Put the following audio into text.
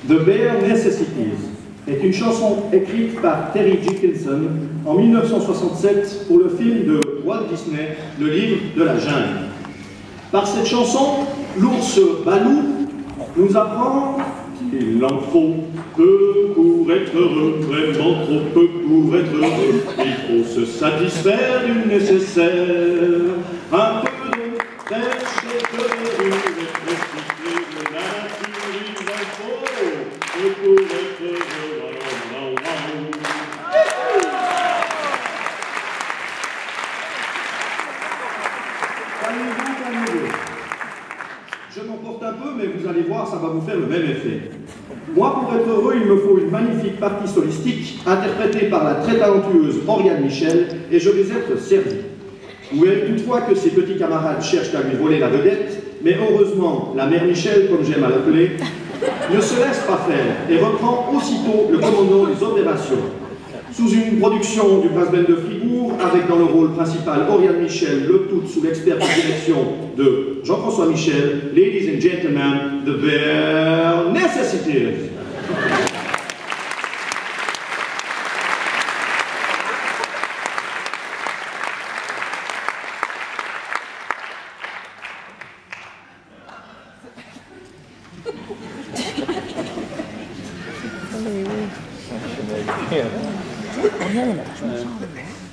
The Bare Necessities est une chanson écrite par Terry Dickinson en 1967 pour le film de Walt Disney, Le Livre de la Jungle. Par cette chanson, l'ours Balou nous apprend qu'il en faut peu pour être heureux, vraiment trop peu pour être heureux. Il faut se satisfaire du nécessaire, un peu de pêche et de verdure, et profiter de la nature, il en faut peu pour être heureux. Je m'emporte un peu, mais vous allez voir, ça va vous faire le même effet. Moi, pour être heureux, il me faut une magnifique partie solistique, interprétée par la très talentueuse Oriane Michel, et je vais être servi. Ou est toutefois que ses petits camarades cherchent à lui voler la vedette, mais heureusement, la mère Michel, comme j'aime à l'appeler, ne se laisse pas faire et reprend aussitôt le commandement des opérations. Sous une production du Brass Band de Fribourg, avec dans le rôle principal Oriane Michel, le tout sous l'experte direction de Jean-François Michel, Ladies and Gentlemen, The Bare Necessities. Rien, elle a vachement changé.